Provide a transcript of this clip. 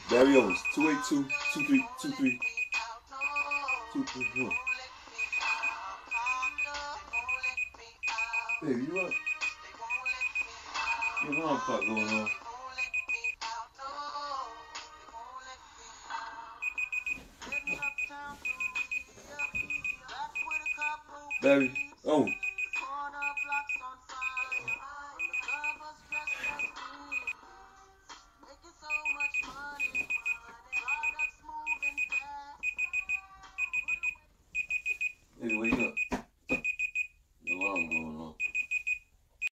Barry Owens, 282-2323. 231. Baby, you up? Your alarm clock going on. Barry Owens.